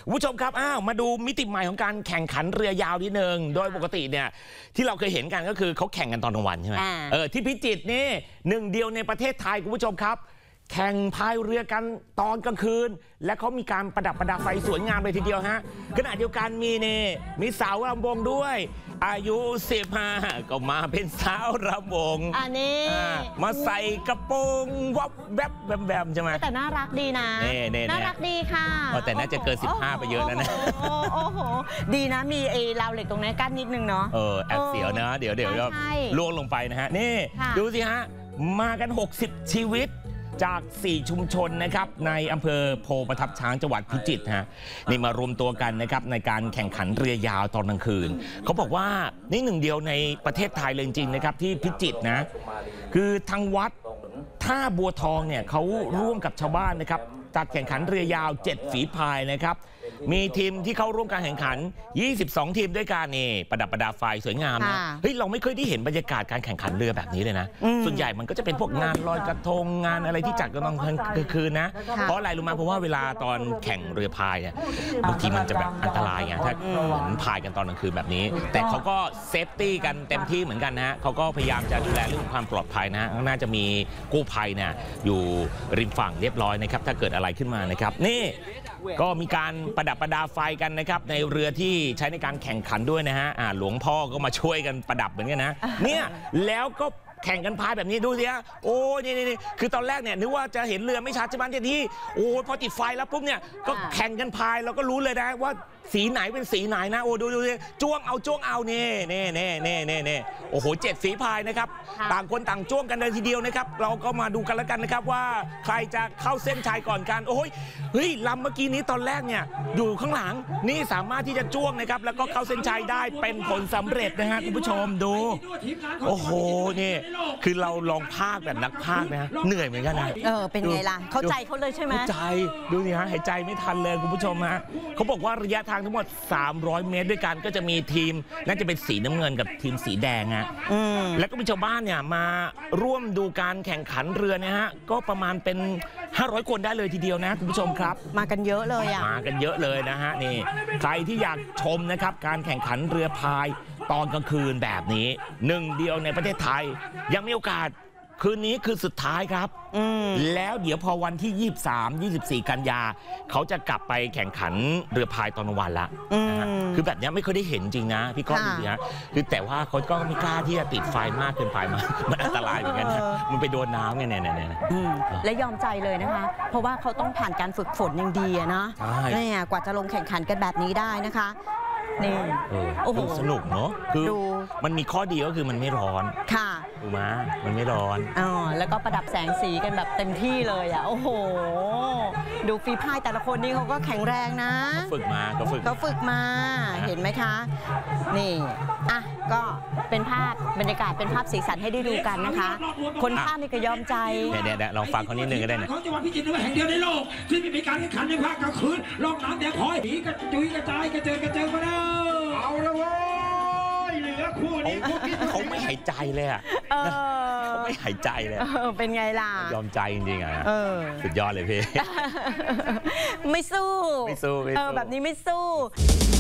ผู้ชมครับมาดูมิติใหม่ของการแข่งขันเรือยาวนิดนึงโดยปกติเนี่ยที่เราเคยเห็นกันก็คือเขาแข่งกันตอนกลางวันใช่ไหมที่พิจิตรนี่หนึ่งเดียวในประเทศไทยคุณผู้ชมครับแข่งพายเรือกันตอนกลางคืนและเขามีการประดับประดาไฟสวยงามเลยทีเดียวฮะขณะเดียวกันมีสาวรำวงด้วยอายุ15ก็มาเป็นสาวรำวงอันนี้มาใส่กระโปรงวับแวบแวมใช่ไหมแต่น่ารักดีนะน่ารักดีค่ะแต่น่าจะเกิน15ไปเยอะแล้วนะโอ้โหดีนะมีไอ้ราวเหล็กตรงนี้กั้นนิดนึงเนาะแอบเสียวนะเดี๋ยวล่วงลงไปนะฮะนี่ดูสิฮะมากัน60ชีวิตจาก4ชุมชนนะครับในอำเภอโพประทับช้างจังหวัดพิจิตรฮะนี่มารวมตัวกันนะครับในการแข่งขันเรือยาวตอนกลางคืนเขาบอกว่านี่หนึ่งเดียวในประเทศไทยเลยจริงๆนะครับที่พิจิตรนะคือทางวัดท่าบัวทองเนี่ยเขาร่วมกับชาวบ้านนะครับจัดแข่งขันเรือยาว7ฝีพายนะครับมีทีมที่เข้าร่วมการแข่งขัน22ทีมด้วยกันนี่ประดับประดาไฟสวยงามนะเฮ้ยเราไม่เคยได้เห็นบรรยากาศการแข่งขันเรือแบบนี้เลยนะส่วนใหญ่มันก็จะเป็นพวกงานลอยกระทงงานอะไรที่จัดกันตอนกลางคืนนะเพราะอะไรรู้ไหมเพราะว่าเวลาตอนแข่งเรือพายเนี่ยบางทีมันจะแบบอันตรายไงถ้าเหมือนพายกันตอนกลางคืนแบบนี้แต่เขาก็เซฟตี้กันเต็มที่เหมือนกันนะเขาก็พยายามจะดูแลเรื่องความปลอดภัยนะน่าจะมีกู้ภัยเนี่ยอยู่ริมฝั่งเรียบร้อยนะครับถ้าเกิดอะไรขึ้นมานะครับนี่ก็มีการประดับประดาไฟกันนะครับในเรือที่ใช้ในการแข่งขันด้วยนะฮะหลวงพ่อก็มาช่วยกันประดับเหมือนกันนะเนี่ยแล้วก็แข่งกันพายแบบนี้ดูสิฮะโอ้นี่คือตอนแรกเนี่ยนึกว่าจะเห็นเรือไม่ชัดใช่ไหมที่โอ้พอติดไฟแล้วปุ๊บเนี่ยก็แข่งกันพายเราก็รู้เลยนะว่าสีไหนเป็นสีไหนนะโอ้ดูจ้วงเอานี่โอ้โห7ฝีพายนะครับต่างคนต่างจ้วงกันเลยทีเดียวนะครับเราก็มาดูกันแล้วกันนะครับว่าใครจะเข้าเส้นชัยก่อนกันโอ้ยเฮ้ยลำเมื่อกี้นี้ตอนแรกเนี่ยอยู่ข้างหลังนี่สามารถที่จะจ้วงนะครับแล้วก็เข้าเส้นชัยได้เป็นผลสำเร็จนะฮะคุณผู้ชมดูโอ้โหนี่คือเราลองพากแบบนักพากนะเหนื่อยเหมือนกันนะเป็นไงล่ะเข้าใจเขาเลยใช่ไหมเข้าใจดูสิฮะหายใจไม่ทันเลยคุณผู้ชมฮะเขาบอกว่าระยะทางทั้งหมด300 เมตรด้วยกันก็จะมีทีมน่าจะเป็นสีน้ำเงินกับทีมสีแดงฮะแล้วก็มีชาวบ้านเนี่ยมาร่วมดูการแข่งขันเรือเนี่ยฮะก็ประมาณเป็น500 คนได้เลยทีเดียวนะคุณผู้ชมครับมากันเยอะเลยมากันเยอะเลยนะฮะนี่ใครที่อยากชมนะครับการแข่งขันเรือพายตอนกลางคืนแบบนี้หนึ่งเดียวในประเทศไทยยังมีโอกาสคืนนี้คือสุดท้ายครับแล้วเดี๋ยวพอวันที่23-24 กันยาเขาจะกลับไปแข่งขันเรือพายตอนวันละคือแบบนี้ไม่เคยได้เห็นจริงนะพี่ก้องจริงนะคือแต่ว่าเขาก็ไม่กล้าที่จะติดไฟมากเกินไปมันอันตรายเหมือนกันนะมันไปโดนน้ำไงเนี่ยและยอมใจเลยนะคะเพราะว่าเขาต้องผ่านการฝึกฝนอย่างดีนะนี่กว่าจะลงแข่งขันกันแบบนี้ได้นะคะนี่โอ้โหสนุกเนาะคือมันมีข้อดีก็คือมันไม่ร้อนค่ะถูกไหมมันไม่ร้อนแล้วก็ประดับแสงสีกันแบบเต็มที่เลยโอ้โหดูฝีพายแต่ละคนนี่เขาก็แข็งแรงนะฝึกมาเห็นไหมคะนี่ก็เป็นภาพบรรยากาศเป็นภาพสีสันให้ได้ดูกันนะคะคนภาพนี่ก็ยอมใจเนี่ยลองฟังเขานิดนึงก็ได้นะของจังหวัดพิจิตรแห่งเดียวในโลกที่มีการแข่งขันในภาคกลางคืนลองน้ำแดงคอยผีกระจุยกระจายกระเจิงมาแล้วเอาละเว้ยเหลือคู่นี้เขาไม่หายใจเลยเขาไม่หายใจเลยเป็นไงล่ะยอมใจจริงๆสุดยอดเลยพี่ไม่สู้แบบนี้ไม่สู้